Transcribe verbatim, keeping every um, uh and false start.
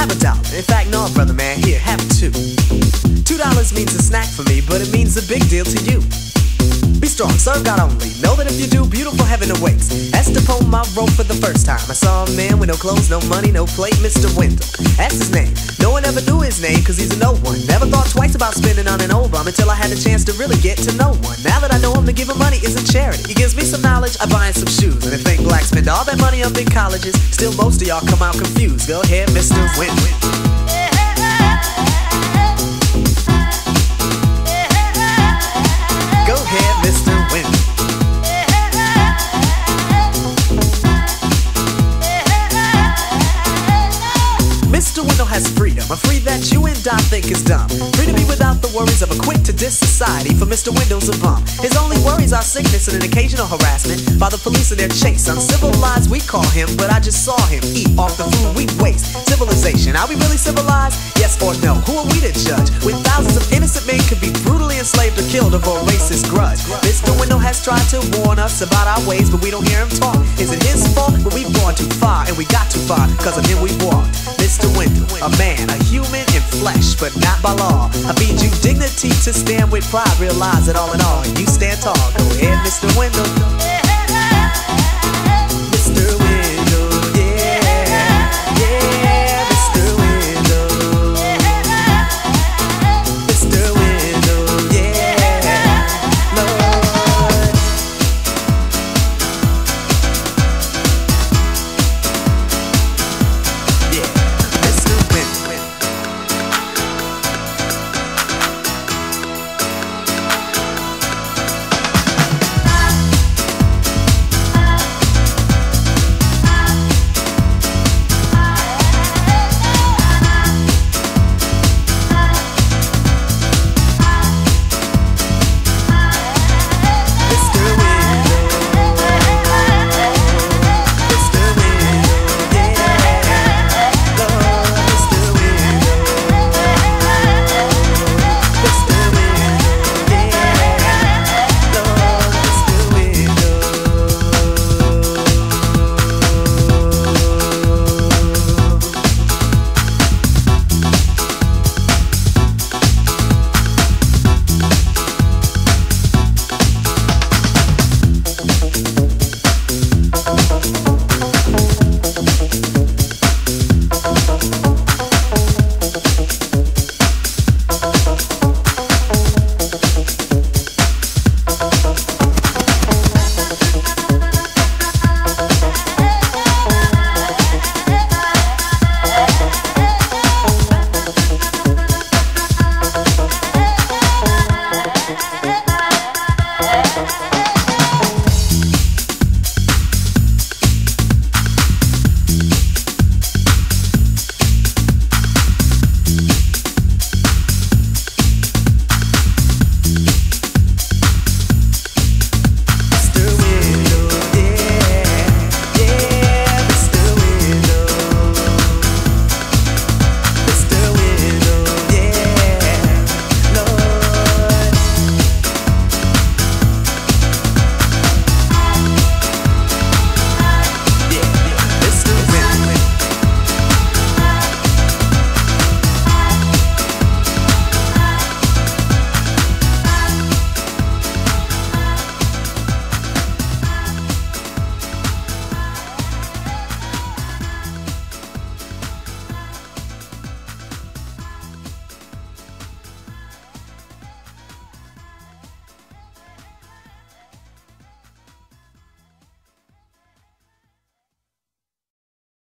have a dollar. In fact, no, brother man, here, have two. Two dollars means a snack for me, but it means a big deal to you. Be strong, serve God only. Know that if you do, beautiful heaven awaits. Esther pulled my rope for the first time. I saw a man with no clothes, no money, no plate, Mister Wendell. That's his name. No one ever knew his name, cause he's a no one. Never thought twice about spending on an old bum until I had a chance to really get to know one. Now that I know him, to give him money isn't charity. He gives me some knowledge, I buy him some shoes. And they think blacks spend all that money on big colleges. Still most of y'all come out confused. Go ahead, Mister Wendell. Go ahead, Mister Wendell. Mister Wendell has freedom, a free that you and I think is dumb. Free to be without the worries of a quick to diss society. For Mister Wendell's a bum. His only worries are sickness and an occasional harassment by the police in their chase. Uncivilized we call him, but I just saw him eat off the food we waste. Civilization, are we really civilized? Yes or no? Who are we to judge? When thousands of innocent men could be brutally enslaved or killed over a racist grudge. Mister Wendell has tried to warn us about our ways, but we don't hear him talk. Is it his fault? But we've gone too far, and we got too far, cause of him we walked. Mister Wendell, a man, a human in flesh, but not by law. I feed you dignity to stand with pride. Realize that all in all, you stand tall. Go ahead, Mister Wendell.